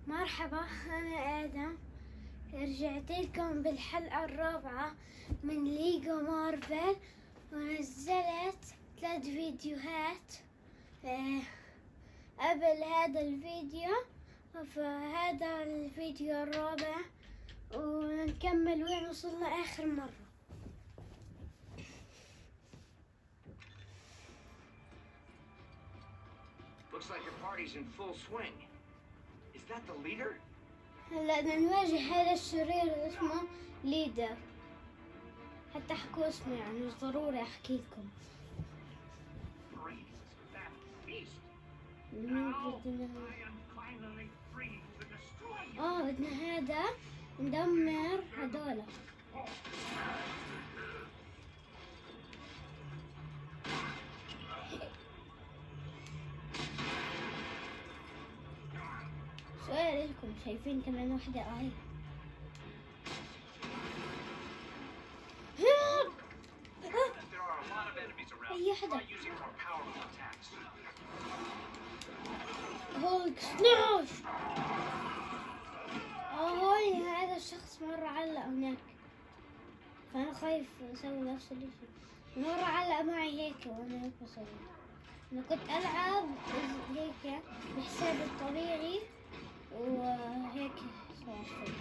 مرحبا، أنا آدم. رجعت لكم بالحلقة الرابعة من ليجو مارفل، ونزلت 3 فيديوهات قبل هذا الفيديو، فهذا الفيديو الرابع ونكمل وين وصلنا آخر مرة. Looks like your party's in full swing. Is that the leader? هلا بدنا نواجه هذا الشرير اللي اسمه ليدر. حتى احكوا اسمه، يعني مش ضروري احكي لكم. بدنا هذا ندمر هدول. سؤال لكم، شايفين كمان وحدة هاي؟ أي حدا هولك سناش. هاي هذا الشخص مرة علق هناك، فأنا خايف أسوي نفس الشيء. مرة علق معي هيك وأنا هيك بسوي. أنا كنت ألعب هيك بحسابي الطبيعي وهيك سويت.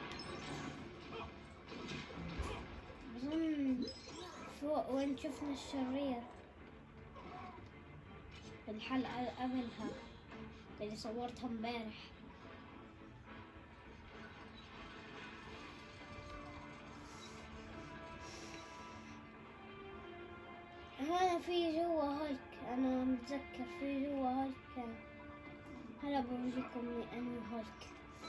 بظن فوق وين شفنا الشرير في الحلقة اللي قبلها اللي صورتها امبارح. هنا في جوا هولك، أنا متذكر في جوا هولك كان. هلا بورجيكم أني هولك.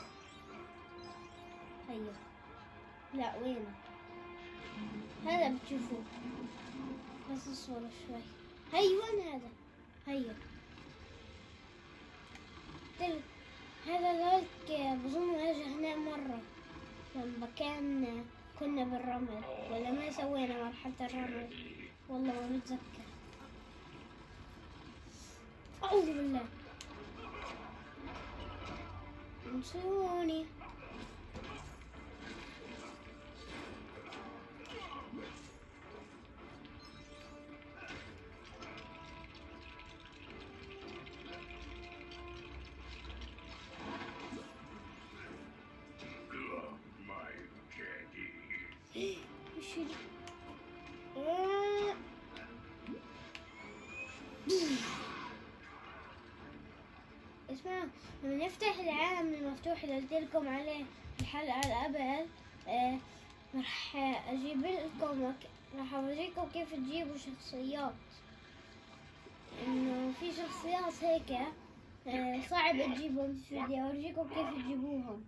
هيا، لا وينه؟ هذا بتشوفوه، بس الصورة شوي. وين هذا؟ هيا هذا هولك بظن اجى هنا مرة لما كنا بالرمل، ولا ما سوينا مرحلة الرمل، والله ما متذكر. أعوذ بالله، انسوني. اسمعوا، لما نفتح العالم المفتوح اللي قلت لكم عليه الحلقة اللي قبل، راح اجيب لكم، راح اوريكم كيف تجيبوا شخصيات. انه في شخصيات هيك صعب تجيبهم، بدي اوريكم كيف تجيبوهم.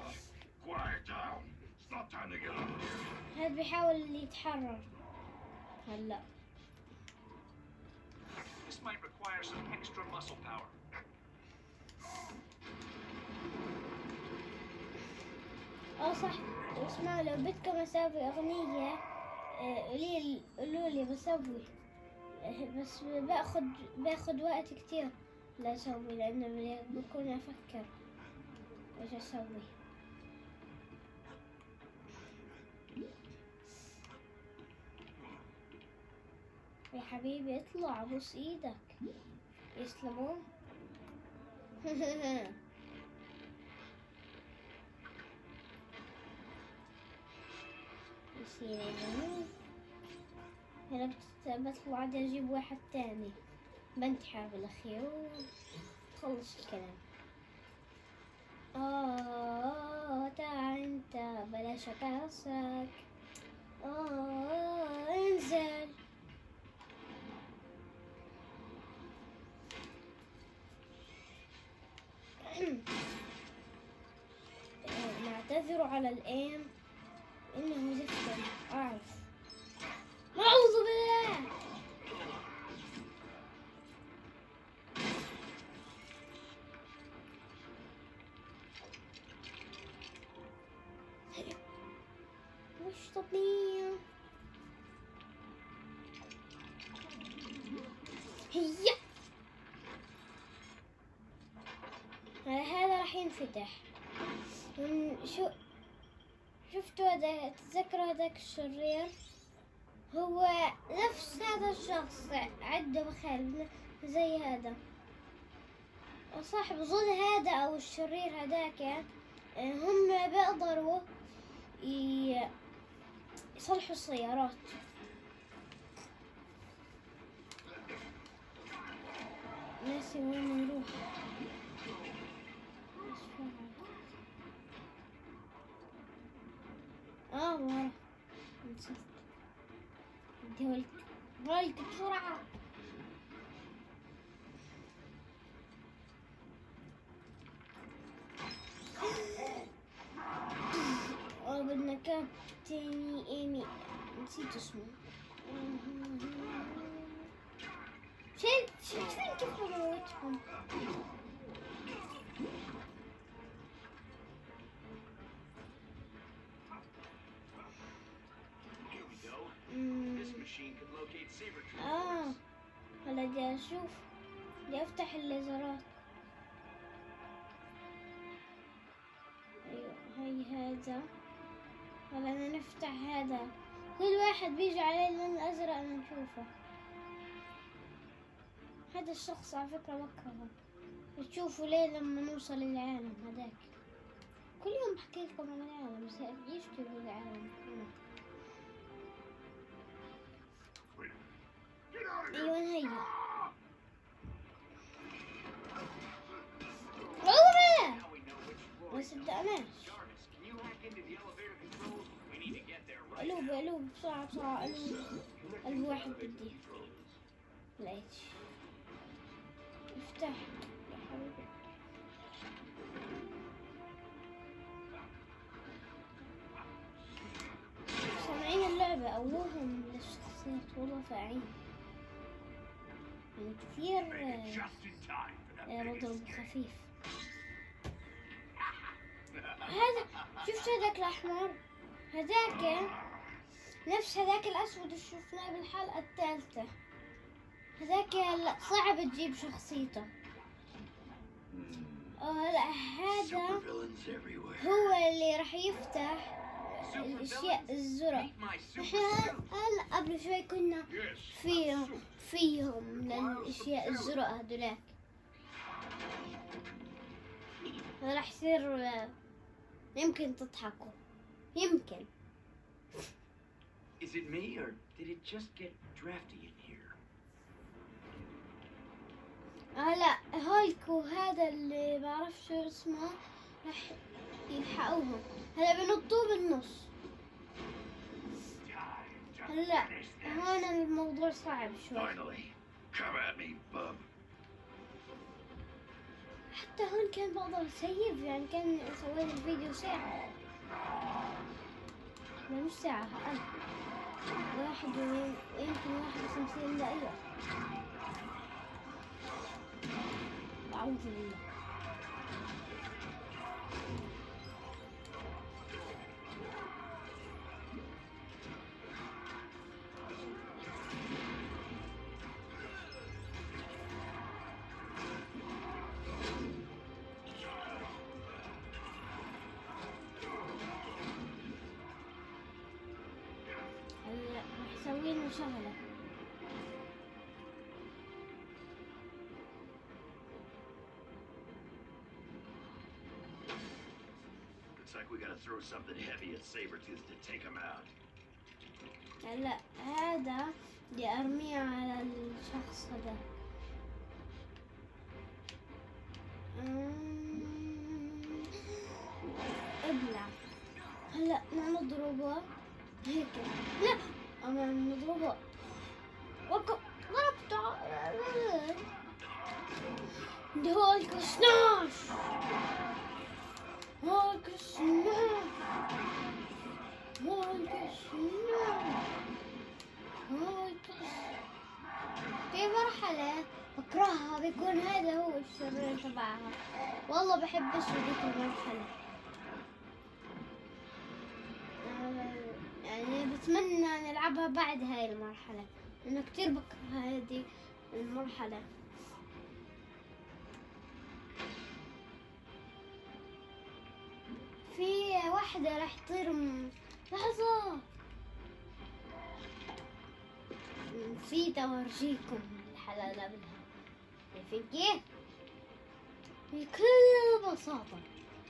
هذا بيحاول يتحرر هلا. This might require some extra muscle power. صح، اسمعوا، لو بدكم اسوي اغنية قولوا لي بسوي، بس باخد وقت كتير لاسوي، لانه بكون افكر ايش اسوي. يا حبيبي اطلع، بوس ايدك. يسلمون. هلا بطلع بدي اجيب واحد تاني، بنتحر بالاخير وخلص الكلام. تعال انت بلاش اكاسك. انزل. نعتذر على الايم، انه زفت، اعرف. اعوذ بالله. مش طبيعي. هيا، هذا راح ينفتح. شو شفتوا هذا؟ تذكروا هذاك الشرير؟ هو نفس هذا الشخص، عنده مخالب زي هذا صاحب ظل هذا أو الشرير هذاك. هم بيقدروا يصلحوا السيارات. ناسي وين نروح. ورا نسيت. بدي هولك بسرعة. بدنا كابتن إيمي، نسيت اسمه. شايفين كيف موتهم؟ هلا بدي أشوف، بدي أفتح الليزرات. أيوة هاي هذا. هلا بدنا نفتح هذا. كل واحد بيجي عليه اللون الأزرق نشوفه. هذا الشخص على فكرة بكرهه. تشوفوا ليه لما نوصل للعالم هذاك. كل يوم بحكي لكم عن العالم بس يشتروا العالم. ايوه هي عمره بس بدأناش. قلوب بسرعة قلب واحد بدي. لقيت. افتح يا حبيبي. سامعين اللعبة أولهم للشخصيات والله فاعين. يعني كثير مضرب خفيف. هذا شفت هذاك الأحمر؟ هذاك نفس هذاك الأسود اللي شفناه بالحلقة الثالثة. هذاك لا صعب تجيب شخصيته. هلا هذا هو اللي راح يفتح الأشياء الزرق. احنا هلا قبل شوي كنا فيهم للأشياء الزرق هذولاك. راح يصير يمكن تضحكوا يمكن. Is it me or did it just get drafty in here? لا هولك وهذا اللي بعرف شو اسمه راح يلحقوهم. هلا بنطوه بالنص. هلا هون الموضوع صعب شوي. حتى هون كان بقدر اسيف، يعني كان سويت الفيديو ساعة. لا مش ساعة، أقل. يمكن 51 دقيقة. أعوذ بالله. هلا رح اسوي لنا شغلة. Looks like we gotta throw something heavy at Sabretooth to take him out. هلا هذا بدي ارميه على الشخص هذا. ابلع. هلا نضربه هيك. لا اما نضربه. ضربته. هولك سناش. هولك سناش. هولك سناش. هولك. في مرحلة بكرهها بيكون هذا هو الشرير تبعها. والله بحبش هذيك المرحلة. يعني بتمنى نلعبها بعد هاي المرحلة لأنه كتير بكره هذه المرحلة. في واحدة راح تطير لحظة، نسيت أورجيكم الحلقة اللي قبلها. شايفين كيف؟ بكل بساطة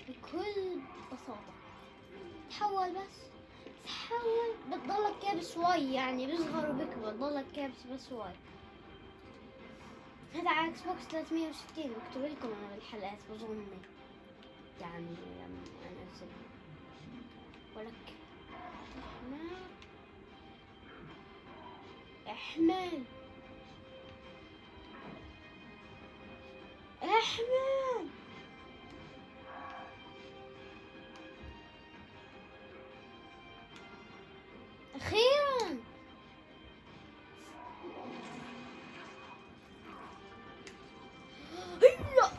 تحول، بس تحول بتضلك كابس واي، يعني بيصغر وبيكبر، بتضلك كابس بس واي. هذا على اكس بوكس 360، بكتب لكم انا بالحلقات بظن يعني لما انزل. ولك احمل اخيرا. هلا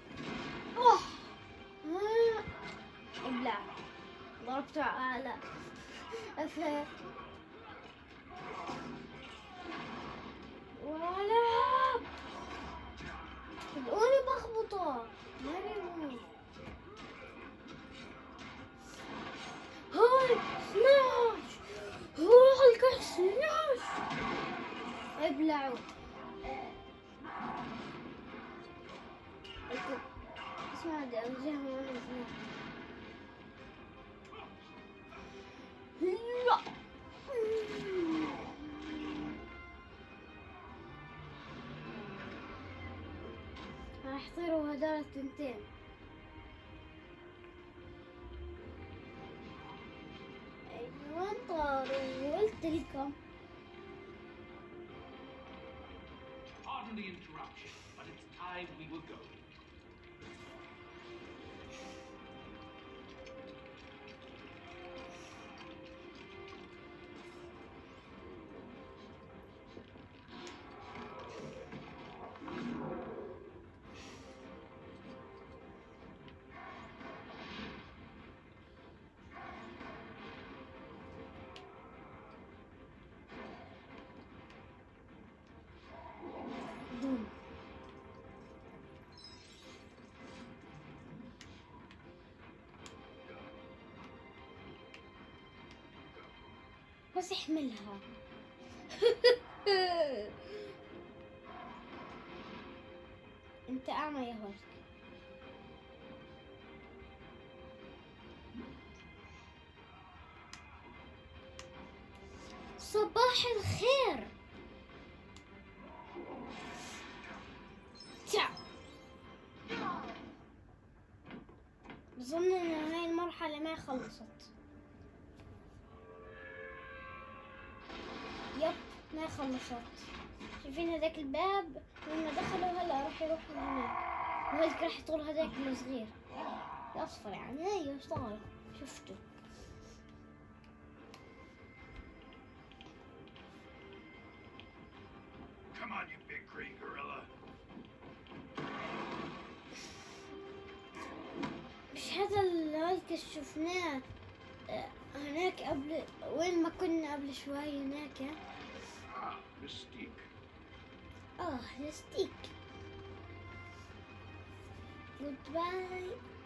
ابلع، ضربته على أفا ولا تدقوني بخبطه ما بيموت. هاي سماش، هاي سماش، ابلعوا. اسمع بدي اوجههم وانا صغير. لا راح يصيروا هذول التنتين. ايوه طاروا، قلت لكم. Pardon the interruption, but it's time we were going. دون بس احملها. انت اعمى يا هولك. صباح الخير. بظن ان هاي المرحلة ما خلصت. يب ما خلصت. شايفين هذاك الباب لما دخلوا هلا راح يروحوا هناك، وهلك راح يطول هذاك الصغير الاصفر يعني. ايوه اشتغل شفته. Come on, you big green gorilla. مش هذا اللي شفناه هناك قبل، وين ما كنا قبل شوي هناك. Ah, Mystique. مستيك. جود باي.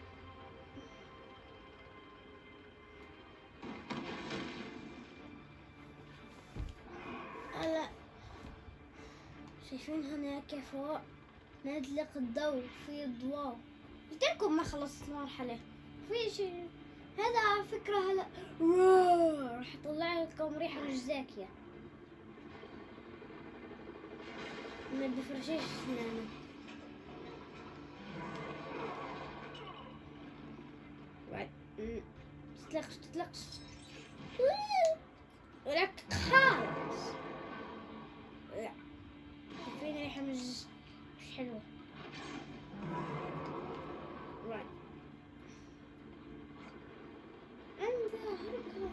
هلا شايفين هناك فوق نادلق الضوء، في ضوء. قلت لكم ما خلصت المرحلة. في شيء هذا على فكرة هلا راح يطلع لكم ريحة مش زاكية. ما بفرشيش اسنانه. تطلقش ولك خالص. لا شايفين ريحة مش حلوة. رايت عندها هركة.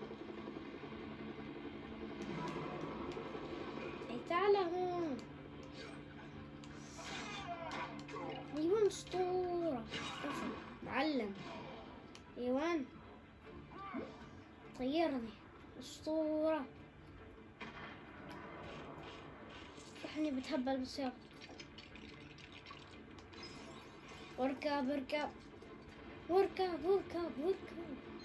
اي تعال هون. ايوان اسطورة. معلم ايوان طيرني اسطورة. صحني بتهبل بالسيارة. اركب واركب واركب واركب.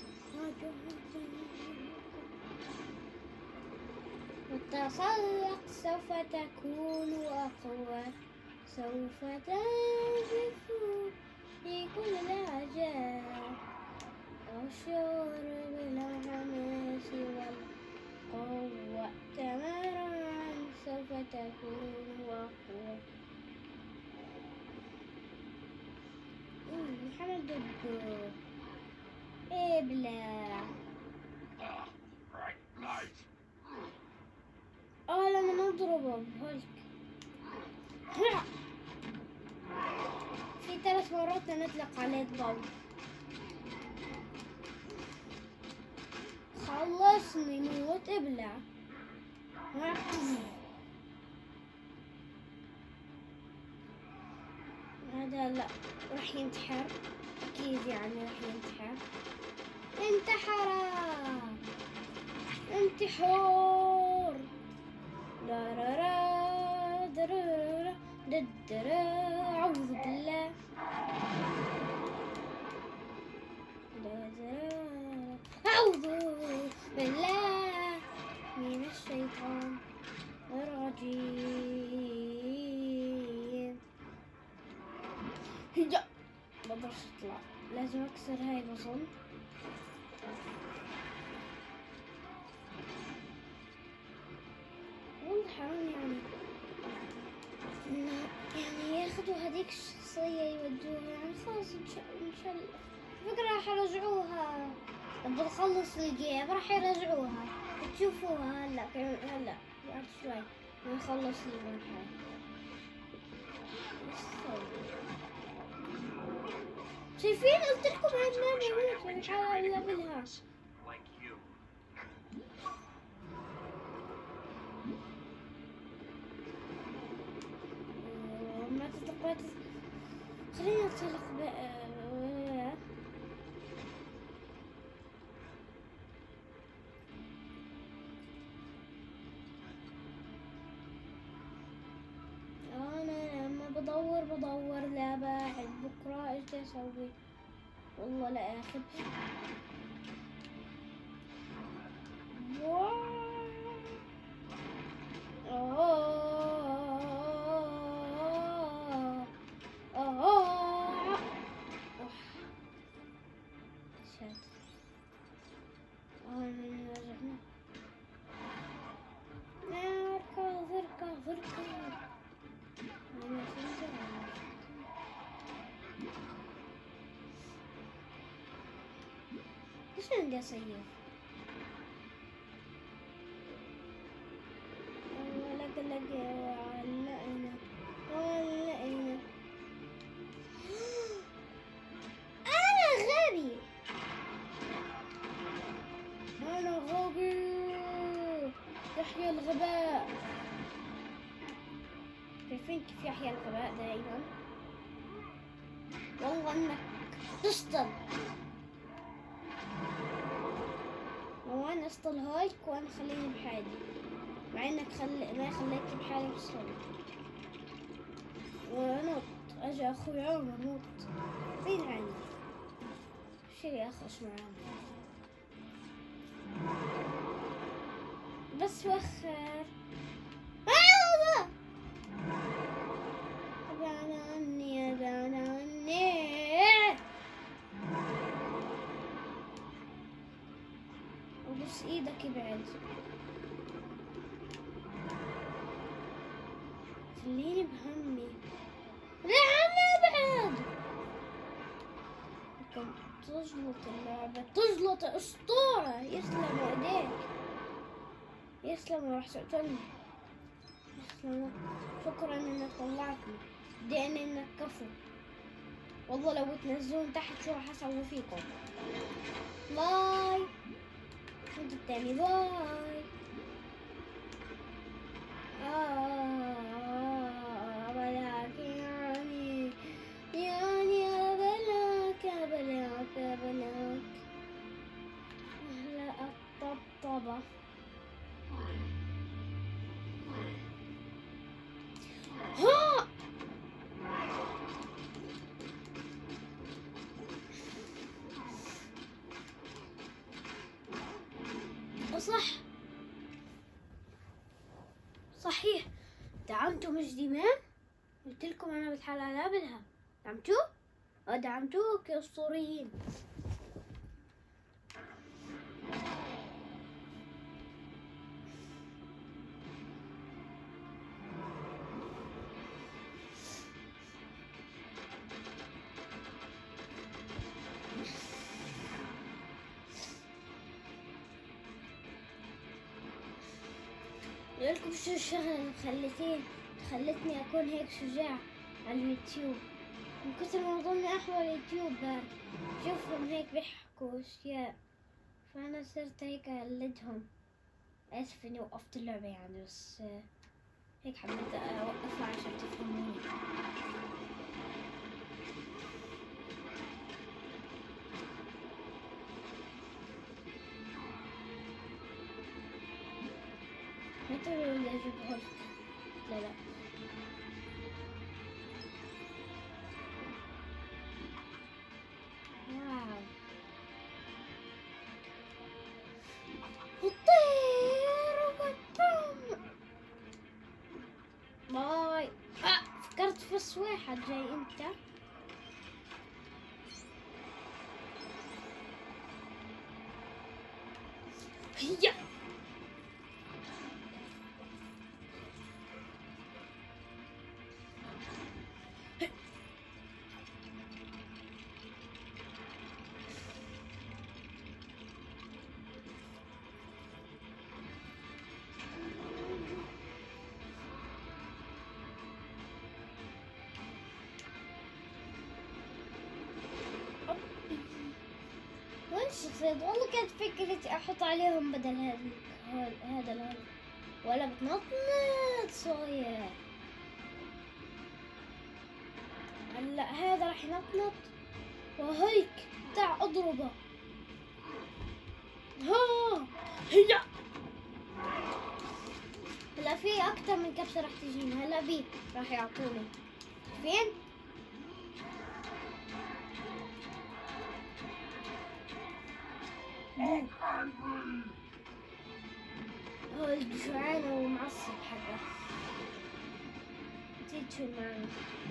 وتسلق سوف تكون أقوى، سوف تهدف في كل الأعجاب، أشعر بالحماس والقوة، تمرن سوف تكون أقوى. محمد الدكتور ابلع. Right, nice. لما نضربه بهولك في 3 مرات نطلق عليه الضوء. خلصني موت ابلع. هذا لا راح ينتحر اكيد، يعني راح ينتحر. انتحر انتحار. درارا درارا درارا. أعوذ بالله. أعوذ بالله من الشيطان الرجيم. هجا مقدرش اطلع، لازم اكسر هاي بظن. والله حرام يعني ياخدوا هذيك الشخصية يودوها، يعني خلاص ان شاء الله فكرة راح يرجعوها. بنخلص الجيم راح يرجعوها، تشوفوها هلا بعد شوي بنخلص المرحلة. شايفين قلت لكم هاي ما بموت الا بالها. Like you. ما تتقبل. خلينا ننطلق بقى. انا لما بدور لا باعد بكره ايش بدي اسوي؟ والله لا اخذ. ايش عندي اصير؟ علقنا انا غبي. يحيى الغباء. شايفين كيف يحيى الغباء دائما؟ والله انك تسطل. وانا اسطل هايك وانا خليني بحالي، مع انك ما خليتني بحالي بالصوت. ونط اجى اخوي عمر نط فين عني شي اخش معانا بس وخر. أيوة ابعد عني ابعد عني. وبس ايدك ابعد. خليني بهمي. لا عم ابعد. كنت تزلط اللعبة، تزلط اسطورة. يسلم ايديك، يسلم راح تقتلني. يسلم، شكرا انك طلعتني، دعني انك كفو. والله لو تنزلون تحت شو راح اسوي فيكم. باي. انت التاني باي. بلاك يعني بلاك أهلا الطبطبة. ها صح صحيح، دعمتوا مجدي مان؟ قلت لكم انا بالحلقة لا بدها. دعمتوه؟ دعمتوك يا اسطوريين. لكم شو الشغلة اللي خلتني أكون هيك شجاع على اليوتيوب؟ من كثر ما ظني أحضر اليوتيوب شوفهم هيك بيحكوا أشياء، فأنا صرت هيك أقلدهم. آسف إني وقفت اللعبة يعني، بس هيك حبيت أوقفها عشان تفهموني. ما تقولوا لي أجيب هولك، لا لا. واو، الطير والطم. باي. فكرت فص واحد جاي انت. هيا وين الشخصيات؟ والله كانت فكرتي احط عليهم بدل هذا الهول، ولا بتنطنط صاير. هلا هذا راح ينطنط وهيك تعال اضربه. ها هيا. هلا في اكثر من كبسة راح تجيني. هلا بي راح يعطوني فين؟ هو الجوعان ومعصب حقه. تيجي معنا.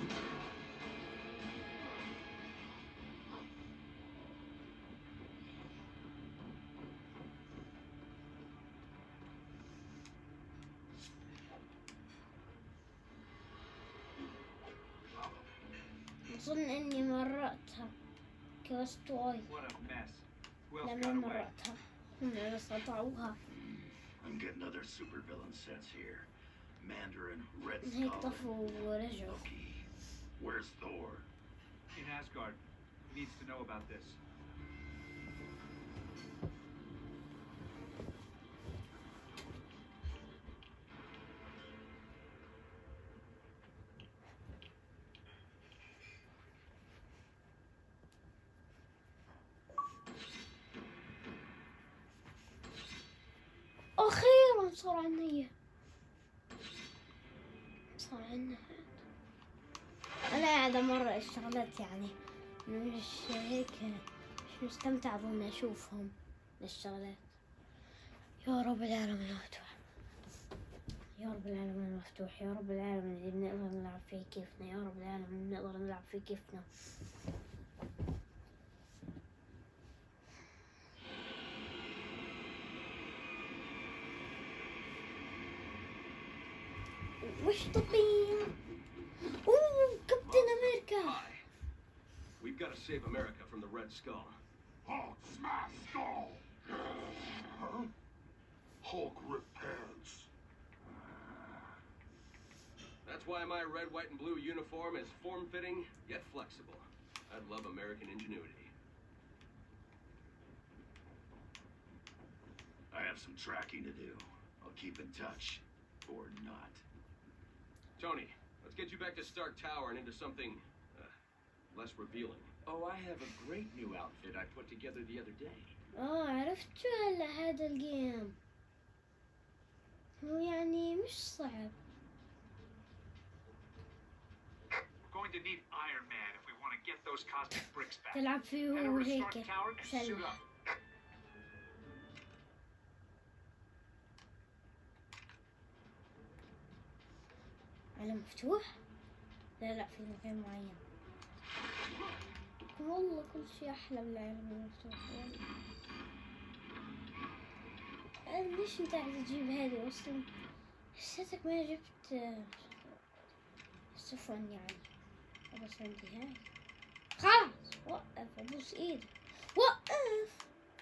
أظن إني مرقتها كوستواي. What a mess. Who else لما got away? مرقتها هم استطاعوها. I'm getting other supervillain sets here. Mandarin, Red هيك Skull, طفوا ورجعوا. Loki. Where's Thor? In Asgard. He needs to know about this. أخيرا صار عنا أنا قاعدة مرة الشغلات يعني مش هيك، مش مستمتعة بإني أشوفهم الشغلات. يا رب العالم المفتوح، يا رب العالم المفتوح، يا رب العالم اللي بنقدر نلعب فيه كيفنا، يا رب العالم اللي بنقدر نلعب فيه كيفنا. وش طبين؟ اوه كابتن امريكا. Hi. We've got to save America from the Red Skull. Hulk smash skull! Huh? Hulk rip pants. That's why my red, white, and blue uniform is form-fitting yet flexible. I love American ingenuity. I have some tracking to do. I'll keep in touch. Or not. Tony, let's get you back to Stark Tower and into something less revealing. Oh, I have a great new outfit I put together the other day. عرفت شو هلا هذا الجيم، هو يعني مش صعب. We're going to need Iron Man if we want to get those cosmic bricks back. تلعب فيه Head هو over to هيك Stark Tower and suit سلة. up. عالم مفتوح؟ لا في مكان معين. والله كل شيء أحلى بالعالم المفتوح. ليش انت عايز تجيب هذه اصلا؟ حسيتك ما جبت سفن يعني. بس عندي هاي. خلاص وقف، ابوس ايدك وقف.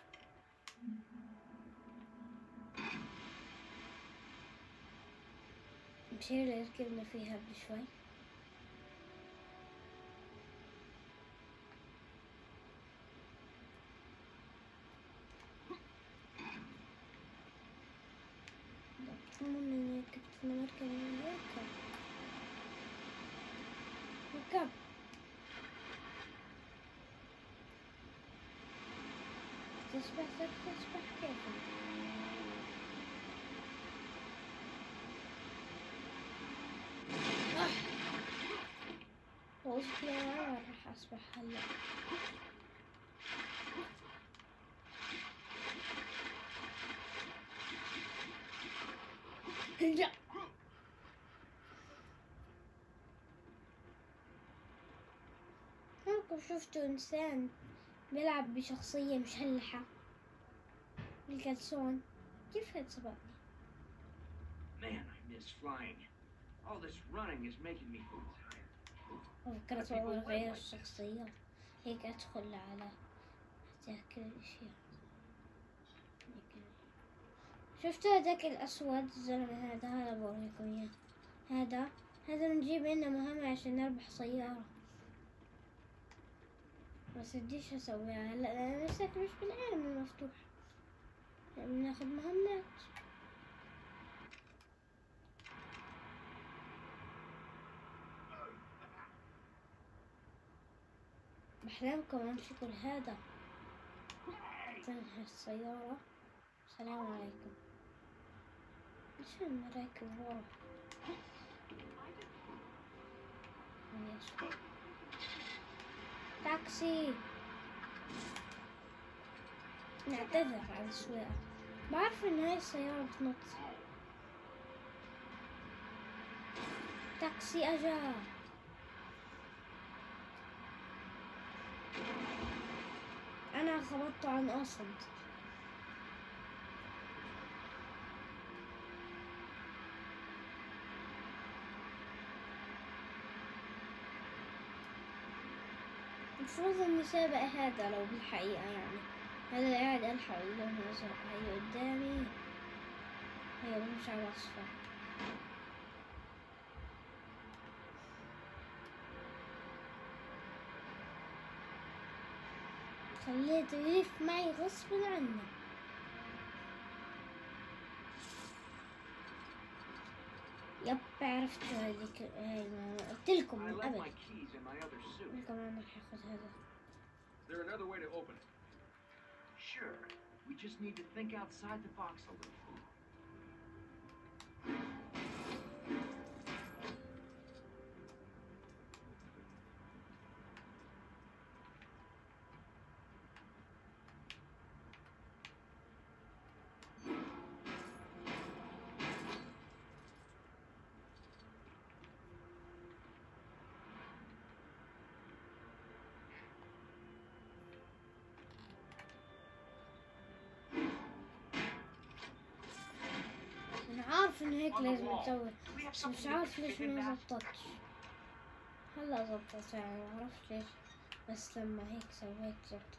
مشي اللي ركبنا فيها بشوي. من ركبت مركب ركب. تسبح كيف؟ وصلي راح أسبح هلا. لا شفتوا إنسان بيلعب بشخصية مشلحة بالكلسون. كيف هاد سبقني؟ Man, I miss flying. All this running is making me فكرت والله غير الشخصية هيك أدخل على ذاك الأشياء. شفتوا هذاك الأسود الزلمة هذا بوريكم إياه. هذا نجيب لنا مهمة عشان نربح سيارة. بس بديش أسويها هلا لأن لساك مش بالعالم المفتوح. بناخد مهمات. بحلمكم أمشي كل هذا. تنهي السيارة. السلام عليكم. ليش أنا راكب ورا؟ تاكسي. نعتذر عن السواقة. بعرف إن هاي السيارة بتنط. تاكسي أجا. أنا خبطته عن قصد. المفروض إني سابق هذا لو بالحقيقة يعني. هذا قاعد ألحق اللون الأزرق. هي قدامي. هي مش على أصفر. خليته يلف معي غصب عنه. يب عرفت هذيك هاي ما قلتلكم من قبل. كمان راح ياخذ هذا. Is there another way to open it? Sure. We just need to think outside the box a little. عارف إن هيك لازم نسوي بس مش عارف ليش ما زبطتش. هلا زبطت يعني ما عرفت ليش بس لما هيك سويت زبطت.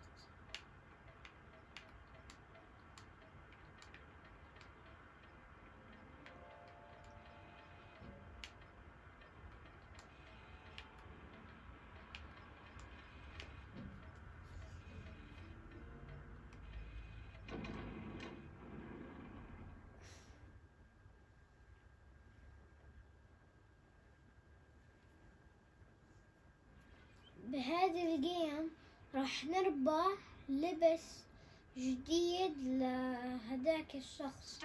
بهذه الجيم راح نربح لبس جديد لهداك الشخص.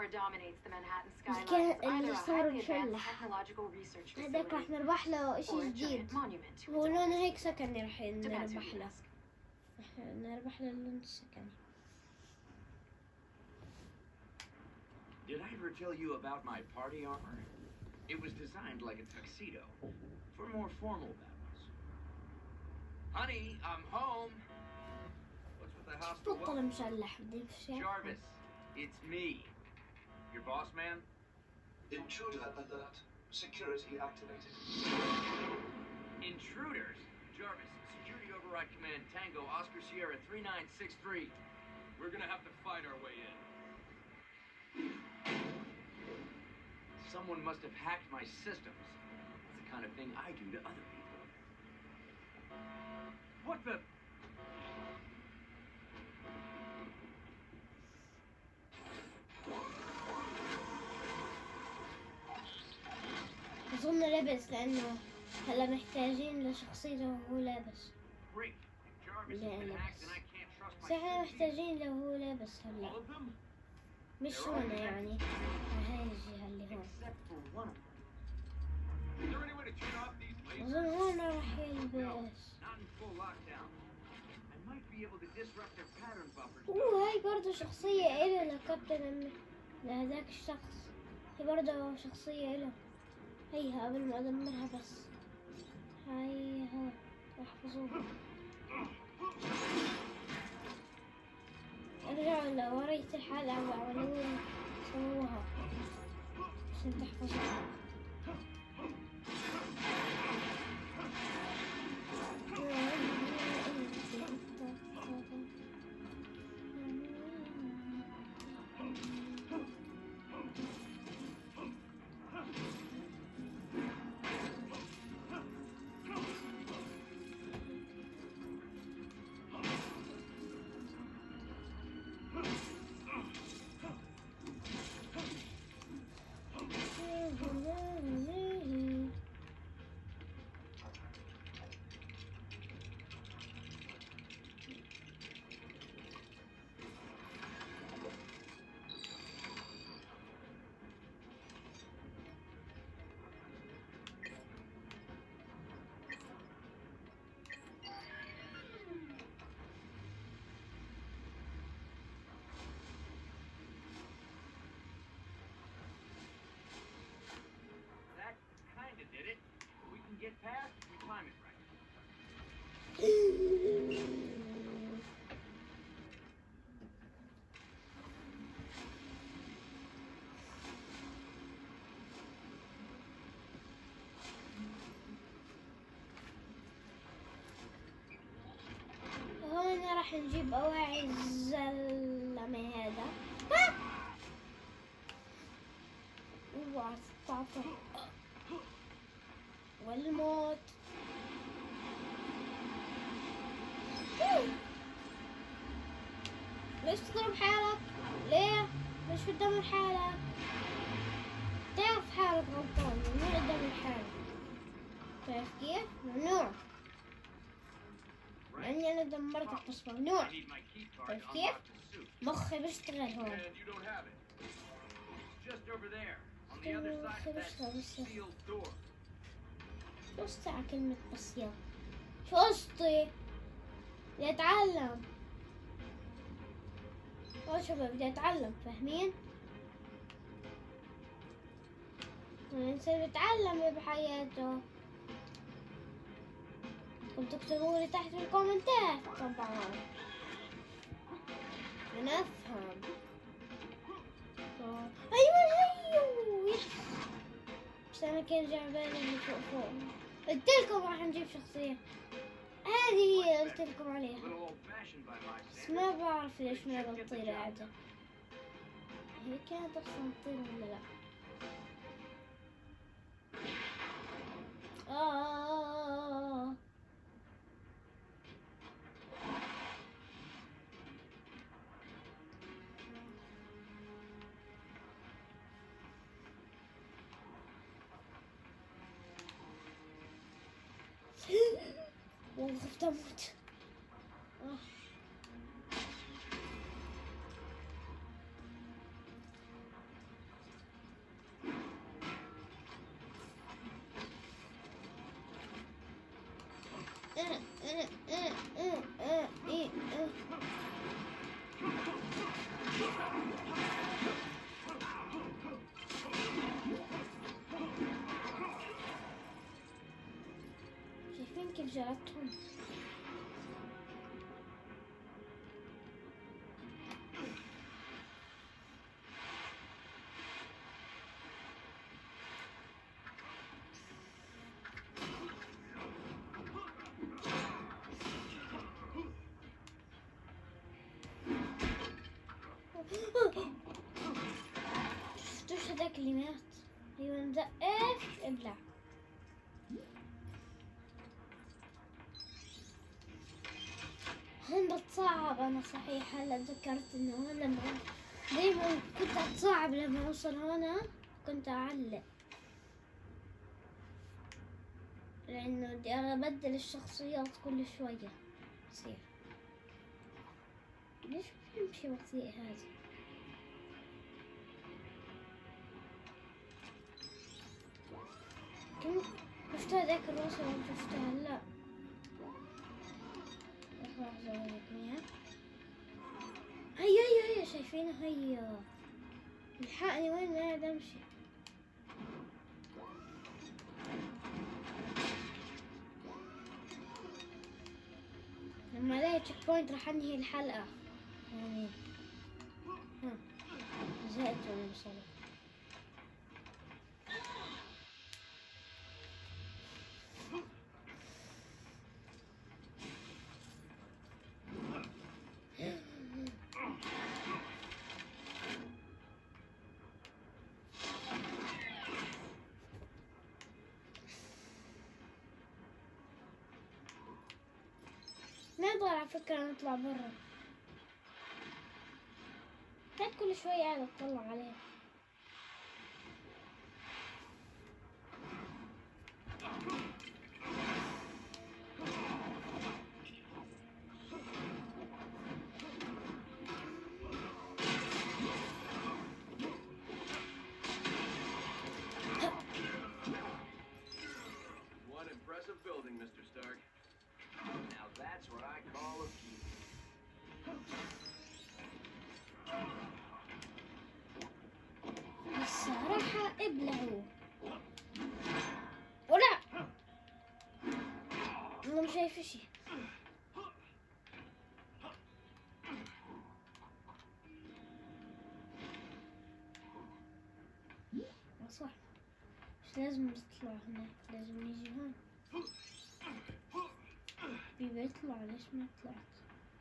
اللي صار مشلح هداك راح نربح له اشي جديد. هو لونه هيك سكني راح نربح له. نربح له اللون السكني. Did I ever tell you about my party armor? It was designed like a tuxedo for more formal battles. Honey, I'm home. What's with the hostile بطل welcome? مسلح بدي بشي. Jarvis, it's me. Your boss man? Intruder alert. Security activated. Intruders? Jarvis, Security Override Command Tango Oscar Sierra 3963. We're gonna have to fight our way in. Someone must have hacked my systems. It's the kind of thing I do to other people. What the? أظن لبس لأنه هلا محتاجين لشخصيته وهو لابس. Great. If Jarvis Yeah, has been yes. hacked, then I can't trust my بس احنا systems. محتاجين له وهو لابس هلا. All of them? مش هون يعني. على هاي الجهة اللي هون. Except for one of them. Is there any way to turn off these lasers? أظن هون راح No, يلبس. not in full lockdown. I might be able to disrupt their pattern buffers. هاي برضه شخصية إله لكابتن لهذاك الشخص. هي برضه شخصية إله. هيها قبل ما أدمرها بس. هيها احفظوها. ارجعوا لورية الحلقة وعملوها سووها عشان تحفظوها. That kinda did it. We can get past if we time it right. هون راح نجيب أواعي الزلمة هذا. اوعى تتعطل. والموت. ليش تضرب حالك؟ ليه؟ ليش بتدمر حالك؟ تعرف حالك غلطان، ممنوع تدمر حالك. تعرف كيف؟ ممنوع. لأني أنا دمرتك بس ممنوع. I need my key card تعرف to كيف؟ unlock the suit. مخي بيشتغل هون. And you don't have it. It's just over there, on the other side of that sealed door. شو قصدي على كلمة بصير؟ شو قصدي؟ بدي أتعلم. يا شباب بدي أتعلم، فاهمين؟ الإنسان بيتعلم بحياته. كنتوا اكتبوا لي تحت في الكومنتات طبعا. أنا أفهم. أيوة يس. بس أنا كان جايبالي اللي فوق. قلت لكم راح نجيب شخصية. هذه هي قلت لكم A عليها. little old-fashioned by my بس standards. ما بعرف ليش ما بتطير قاعدة. هي كانت أصلا تطير ولا لا؟ والله خفت أموت. جاتهم. شفتوش هذاك اللي مات؟ ايوه نزقف ابلع. هون بتصعب انا صحيح، هلا ذكرت انه هون لما دايما كنت اتصعب لما اوصل هنا كنت اعلق، لانه بدي ابدل الشخصيات كل شوية بصير. ليش بيمشي بطيء هذا؟ كم شفت هذاك الروس ولا شفته هلا؟ راح أوريكم إياه. هيا شايفينه؟ هيا الحقني، وين قاعد امشي؟ لما الاقي تشيك بوينت راح انهي الحلقة يعني. زهقت وانا بصلي. نقدر على فكرة نطلع برا، قاعد كل شوية قاعد اطلع عليه. One impressive building, Mr. Stark. Now that's what I call a keep. الصراحة ابلعوا ولا انا مش شايفة شي. صح، مش لازم تطلع هناك، لازم نيجي هون. بيطلع، ليش ما طلعت؟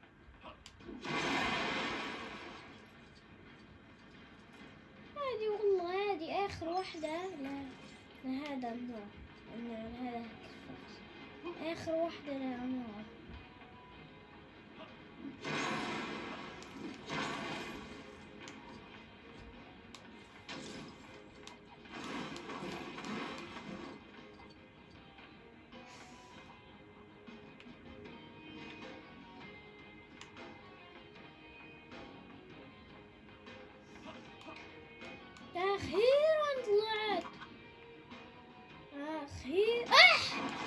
هذه والله هذه آخر واحدة لهذا النوع، لهذا آخر واحدة لنوعه. أخيرا طلعت، أخيرا.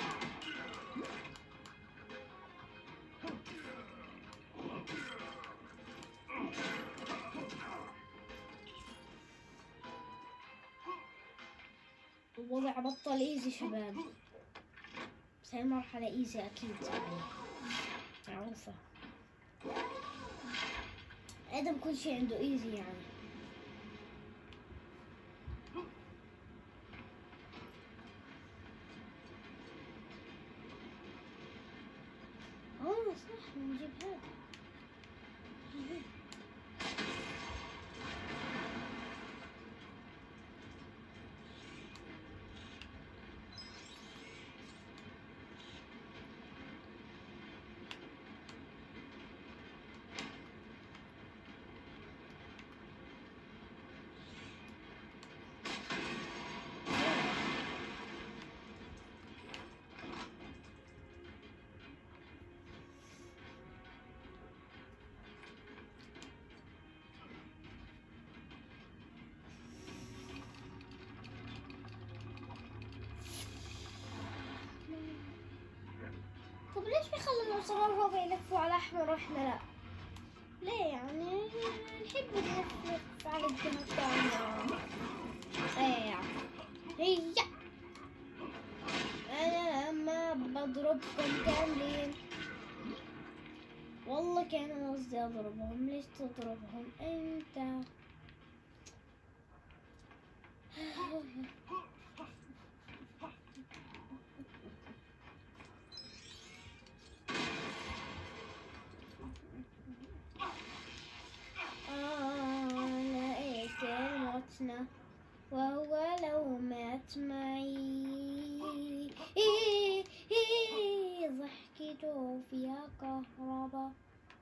الوضع بطل ايزي شباب، بس هاي مرحلة ايزي اكيد يعني معروفة. ادم كل شي عنده ايزي يعني. صح نجيب هذا. طب ليش بيخلوا الصغار هو يلفوا على أحمر وإحنا لا؟ ليه يعني؟ نحب نلف على الجهة الثانية. هيا أنا لما بضربكم كاملين. والله كان قصدي اضربهم، ليش تضربهم انت؟ لقيت الموتنا وهو لو مات معي ضحكته فيها كهربا،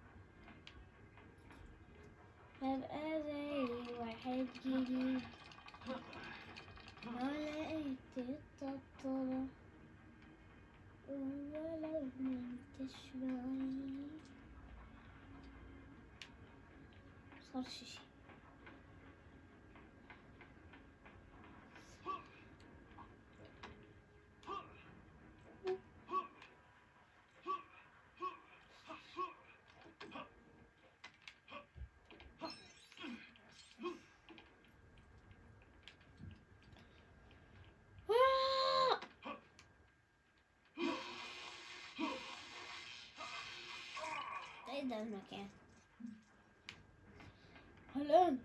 ببقى زي واحد جديد. لقيت الطبطبة وهو لو منتش معي مصارش شي. ايه ده المكان الآن؟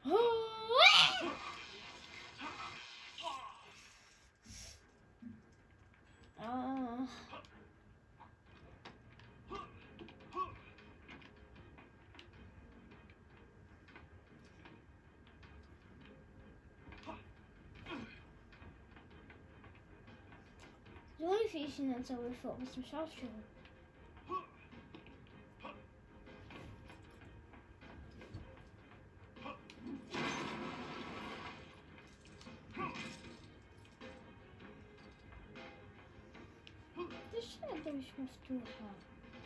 زمان في اشي نسوي فوق بس مش عارف شو هو. ليش هذا مش مفتوحة؟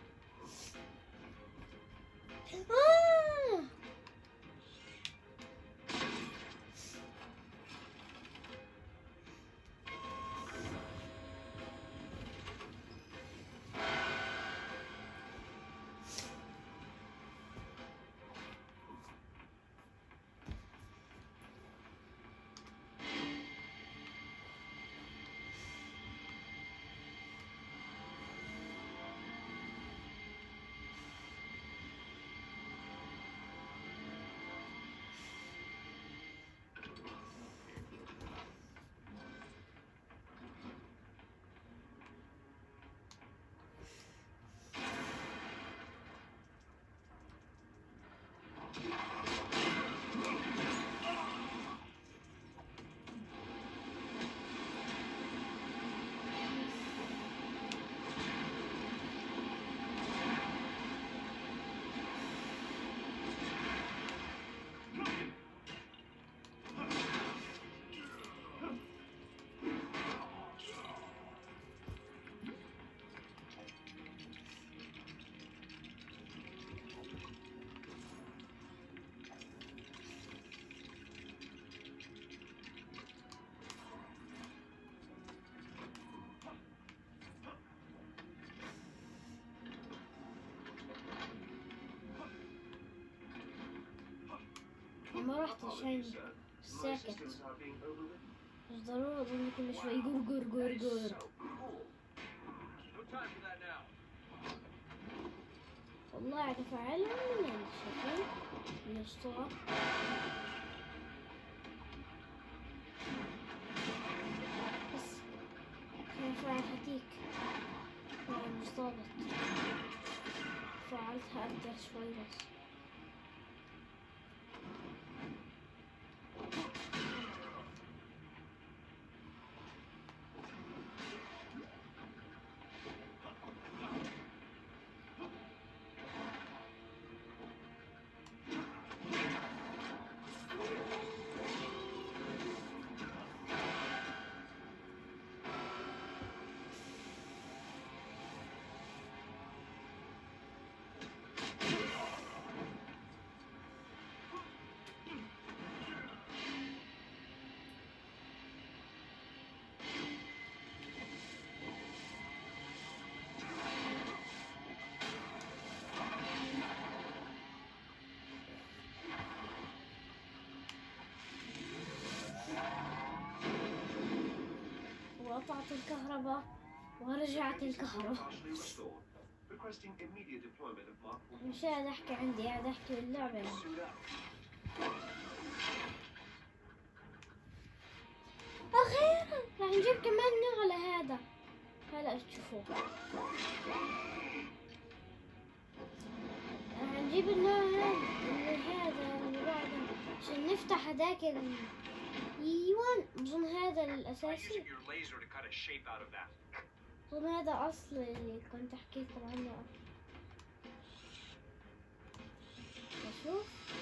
ما رحت عشان ساكت، مش ضروري اظن كل شوي قور قور قور قور. والله اعرف افعلها من شايفين من الصورة. بس كان فعل هديك مش ضابط، فعلتها ابدأ شوي بس. قطعت الكهرباء ورجعت الكهرباء. Partially restored. Requesting immediate deployment of Mark 1. مش قاعد احكي عندي، قاعد احكي باللعبة يعني. Suit up. اخيرا راح نجيب كمان نوع على هذا. هلا تشوفوه. راح نجيب النوع هذا اللي بعده عشان نفتح هذاك ايوان. بظن هذا الاساسي. بظن هذا اصلي اللي كنت احكي لكم عنه. شوف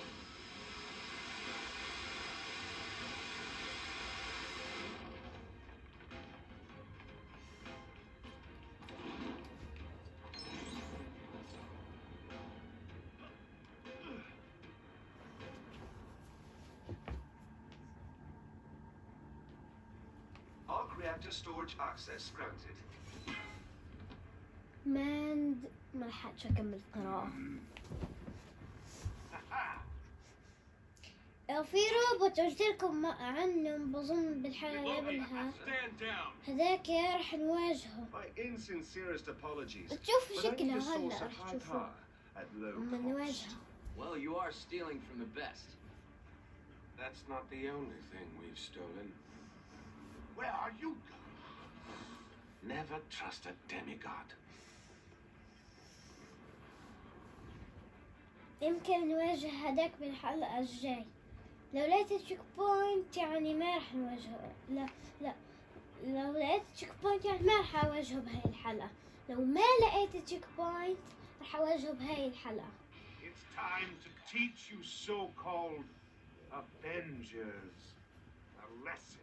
Arc reactor storage access granted. ما لحقتش اكمل القراءة. في روبوت قلت لكم عنه بظن بالحلقة قبلها، هذاك راح نواجهه. My insincerest apologies. تشوفوا but I need شكله a source هلا of راح high تشوفوه power at low لما cost. نواجهه. Well, you are stealing from the best. That's not the only thing we've stolen. Where are you? Never trust a demigod. يمكن نواجه هذاك بالحلقة الجاي. لو لقيت تشيك بوينت يعني ما راح نواجهه. لا لو لقيت تشيك بوينت يعني ما راح اواجهه بهاي الحلقة. لو ما لقيت تشيك بوينت راح اواجهه بهاي الحلقة. It's time to teach you so-called Avengers a lesson.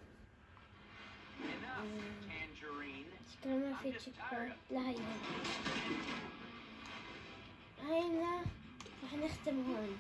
Enough, Tangerine. شكله ما في تشيك بوينت. لا هينا راح نختم هون.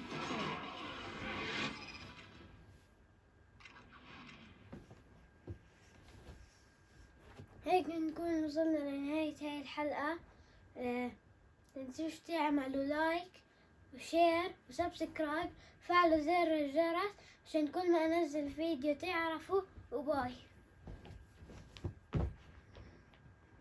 هيك نكون وصلنا لنهاية هاي الحلقة. تنسوش تعملوا لايك وشير وسبسكرايب، فعلوا زر الجرس عشان كل ما انزل فيديو تعرفوا. وباي.